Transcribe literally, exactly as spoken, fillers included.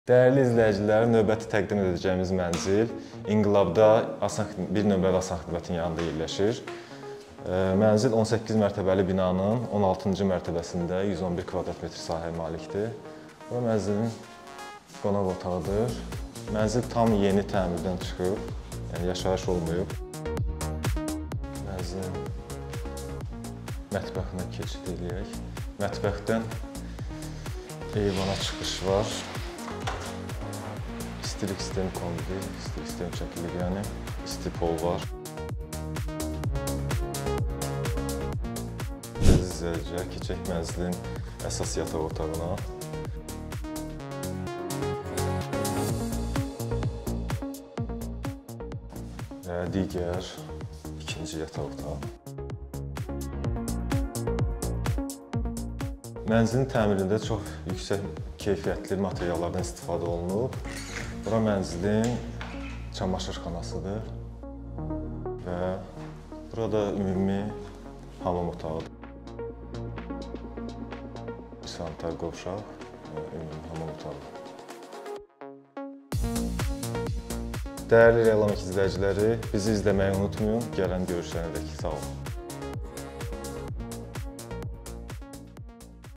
Dəyərli izləyicilərim, növbəti təqdim edəcəyimiz mənzil İnqilabda bir nömrəli asan xidmətin yanında yerləşir. Mənzil on səkkiz mərtəbəli binanın on altıncı mərtəbəsində yüz on bir kvadrat metr sahəyə malikdir. Bu mənzilin qonaq otağıdır. Mənzil tam yeni təmirdən çıxıb, yəni yaşayış olmayıb. Mənzilin mətbəxinə keçid edək. Mətbəxdən eyvana çıxış var. İstilik sistemi kombi, istilik sistemi çəkilir, yəni isti pol var. Əziz izləyicilər, keçək mənzilin əsas yataq otağına. Və digər ikinci yataq otağı. Mənzilin təmirində çox yüksək keyfiyyətli materiallardan istifadə olunub. Bura mənzilin çamaşırxanasıdır və burada ümumi hamam otağıdır. Sanitar qovşaq, ümumi hamam otağı. Dəyərli Realamak izləyiciləri, bizi izləməyi unutmayın. Gələn görüşlərə dək sağ olun.